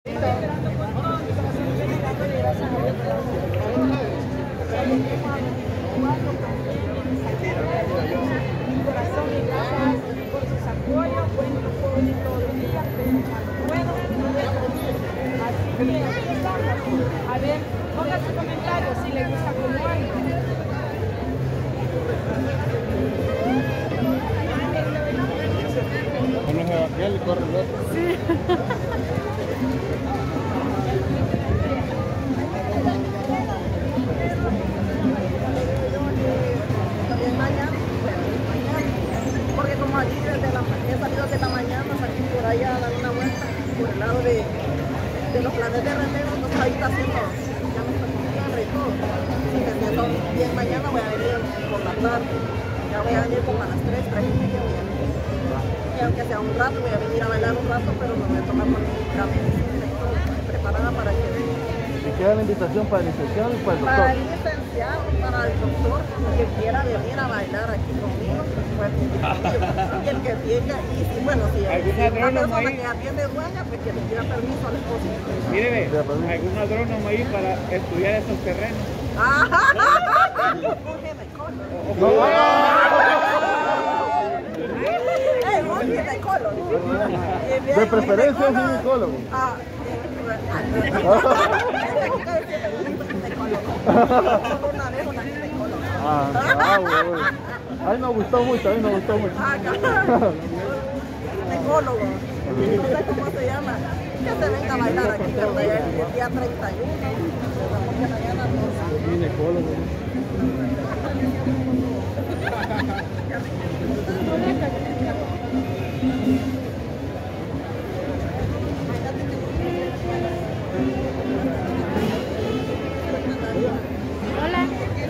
Corazón y gracias por sus apoyos. Bueno, no puedo ir todos los días, pero cuando puedo. Así que aquí estamos. A ver, ponga su comentario si le gusta como ando. Con los evangélicos, sí. Porque como aquí he salido de la mañana, aquí por allá a dar una vuelta por el lado de los planes de Renero, entonces ahí está haciendo, ya me está con tierra y todo. Y desde bien mañana voy a venir por la tarde, ya voy a venir como a las 3, 3:30 voy a venir. Y aunque sea un rato, voy a venir a bailar un rato, pero me voy a tomar con mi medicina y todo, preparada para que venga. ¿Y queda la invitación para el licenciado y para el doctor? Para el licenciado, para el doctor, que quiera venir a bailar aquí conmigo, pues, y el que tenga, y bueno, si hay una persona que atiende dueña, pues que le pida permiso al esposo. Mire, algún agrónomo ahí para estudiar estos terrenos. Un ginecólogo. Un ginecólogo. De preferencia un ginecólogo. Una vez una ginecóloga. Bueno. Ay, nos gustó mucho, ginecólogo. No sé cómo se llama. Que se venga a bailar aquí, ¿verdad? El día 31. Ginecólogo. Hola.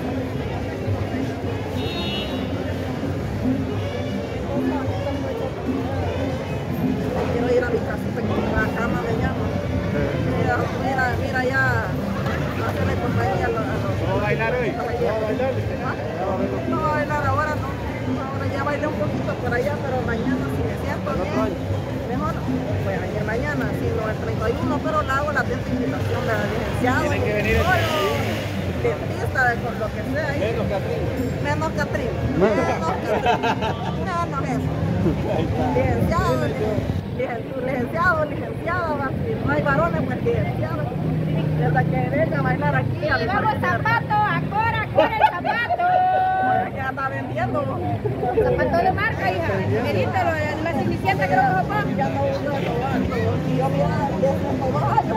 Quiero ir a mi casita con la cama de llama. Mira ya. Hacerle compañía a los. ¿Vamos a bailar hoy? ¿Vamos a bailar? No voy a bailar ahora, no. Ahora ya bailé un poquito por allá, pero mañana si me siento bien, mejor voy a venir mañana, si no el 31, pero la hago la atenta invitación de la licenciada. Tienen que venir el 31. Dentista, con lo que sea ahí. Menos Catrín. Menos Catrín. Menos eso. Licenciado, licenciada, si no hay varones, pues licenciado. Desde que venga a bailar aquí. Y vamos zapato, acora el zapato. Ya está vendiendo. Zapato de marca, hija. Medítelo, la cenicienta que no lo papá. Ya no uso el robato. Y yo mira, de 102 años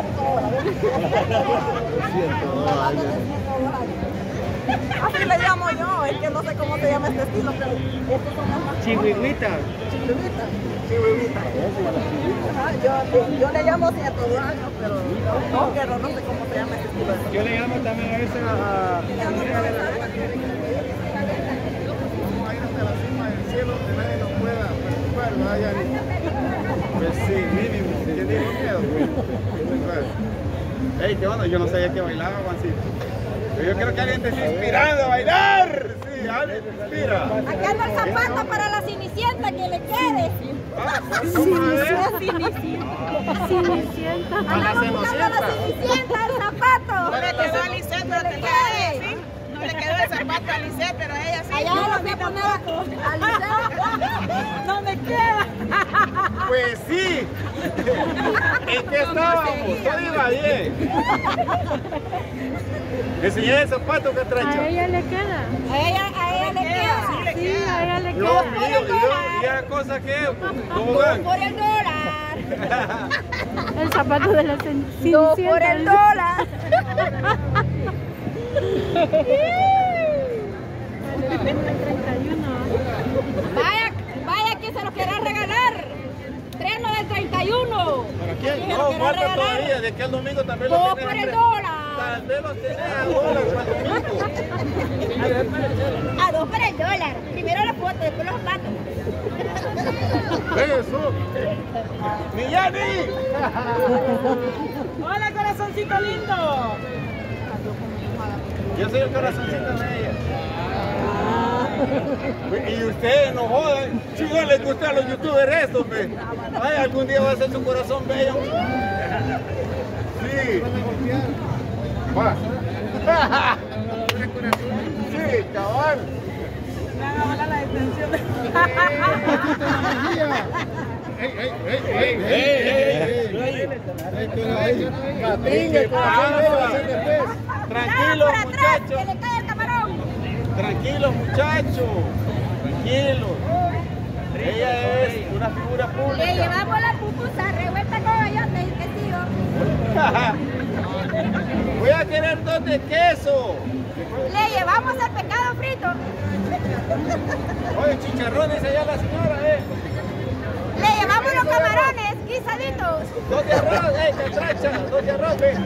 así le llamo yo, es que no sé cómo se llama este estilo, pero estos son las más Chihuihuita. Chihuihuita. Yo le llamo 102 años, pero no sé cómo se llama este estilo. Yo le llamo también a veces a... Ya no sabe nada. Vamos a ir hasta la cima del cielo, que nadie nos pueda preocupar, ¿verdad, Yani? Pues sí, mínimo. ¿Quién tiene miedo? Ey, ¿qué onda? Yo no sabía que bailaba, Juancito. Yo quiero que alguien te esté inspirando a bailar. Sí, alguien te inspira. Acá anda el zapato para la cenicienta que le quede. Cenicienta. Andamos buscando a la cenicienta, el zapato. No le quedó a Lisette, pero te queda, ¿sí? No le quedó el zapato a Lisette, pero a ella sí. Allá lo voy a poner a Lisette. No me queda. Pues sí. ¿En qué estábamos? Todo iba bien. Enseñé el zapato que trae. A ella le queda. A ella le queda. Sí, a ella le Yo, queda. y la cosa que, ¿cómo van? Por el dólar. El zapato de la cenicienta. No, por el dólar. Vaya que se lo quieran regalar. Treno del 31. ¿Para quién? No, falta todavía. De aquí al domingo también lo Todo tienes. por el dólar. Tal vez lo tienes a dólar para el domingo. A 2 por el dólar. Primero la foto, después los zapatos. Eso. ¡Mi Yani! Hola, corazoncito lindo. Yo soy el corazoncito de ella. Y ustedes no jodan. Si no les gusta a los youtubers esto, hombre. Ay, algún día va a ser su corazón bello. Va. Sí, cabal. Me van a volar la detención. Tranquilos, muchachos. Tranquilos, muchachos. Tranquilos. Ella es una figura pública. Le llevamos la pupusa revuelta con bayote y quesillo. Voy a querer 2 de queso. Le llevamos el pescado frito. Oye, chicharrones allá la señora, Le llevamos los camarones guisaditos. 2 de arroz, catracha, 2 de arroz, ve.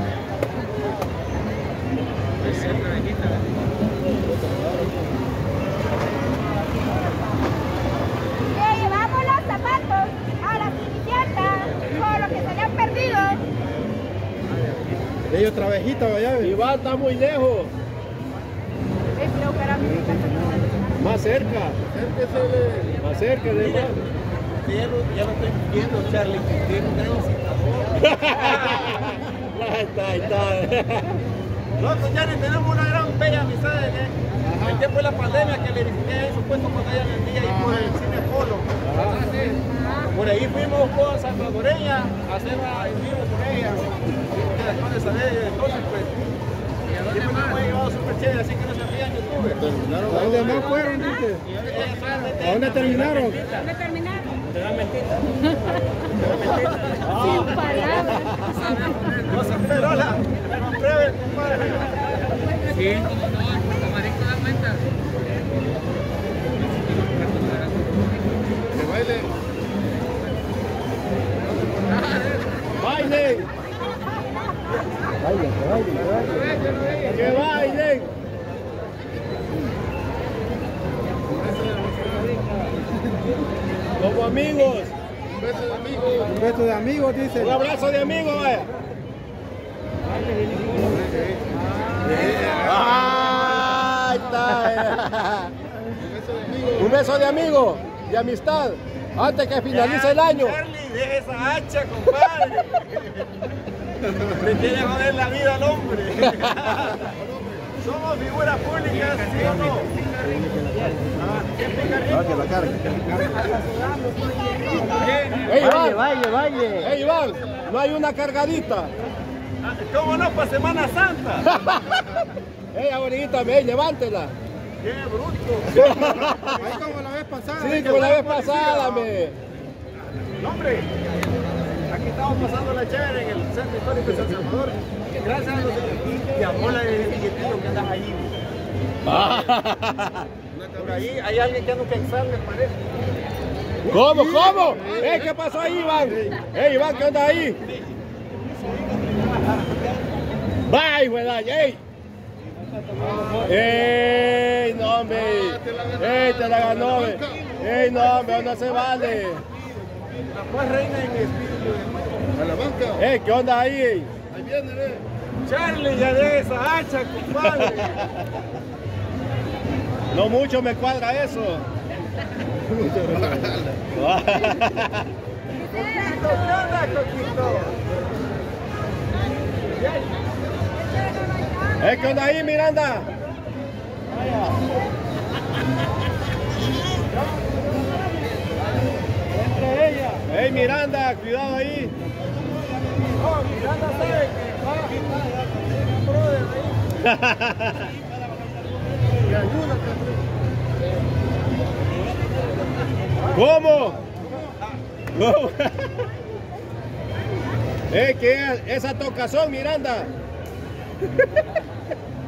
Le llevamos los zapatos a la cenicienta por lo que se le han perdido. Ellos travejita, vaya. Iván está muy lejos. Más cerca. Más cerca de Iván. Ya lo estoy viendo, Charlie, que tiene un gran incitador. Ahí está. Nosotros ya tenemos una gran bella amistad. El tiempo de la pandemia que le visité ahí su puesto cuando ella vendía ahí por el cine Polo. Por ahí fuimos con salvadoreña a hacer en vivo con ella. Entonces, pues, siempre me he llevado súper chévere, así que no se rían YouTube. ¿A dónde más fueron, dice? ¿A dónde terminaron? ¿Dónde terminaron? Te dan mentira. Sin palabras. No se perola, pero pruebe, compadre. Sí. Camarito da cuenta. Que baile. ¡Baile! ¡Que bailen! Como amigos. Un beso de amigos. Un beso de amigos, dice. Un abrazo de amigos, vaya. ¡Ahí está! Un beso de amigos, de amistad, antes que finalice el año. Charlie, deje esa hacha, compadre. Le quiere joder la vida al hombre. Somos figuras públicas, ¿sí o no? ¿Quién pica rico? Que la carga. ¡Ey, Iván! ¡Vaya! ¡Ey, Iván! ¿No hay una cargadita? ¿Cómo no? Para Semana Santa. ¡Ey, abuelita, ven, levántela! ¡Qué bruto! Ahí como la vez pasada. Sí, como la vez pasada, me. No, hombre. Aquí estamos pasando la chévere en el Centro Histórico de San Salvador. Gracias a los de Amola de billetito que andas ahí. Por ahí hay alguien que anda un quexal, me parece. ¿Cómo? ¿Qué pasó ahí, Iván? Iván, ¿qué onda ahí? ¡Bye, güey! ¡Ey, no, hombre! ¡Ey, te la ganó, hombre! ¡Ey, no, hombre, no se vale! La paz reina en espíritu. A la banca. ¿Qué onda ahí? Ahí viene, Charlie, ya de esa hacha, compadre. No mucho me cuadra eso. ¿Qué onda, Coquito? ¿Qué onda ahí, Miranda? Entre ella. ¡Ey, Miranda! ¡Cuidado ahí! Oh, Miranda sabe que va a ahí. ¿Cómo? ¿Qué es esa tocazón, Miranda?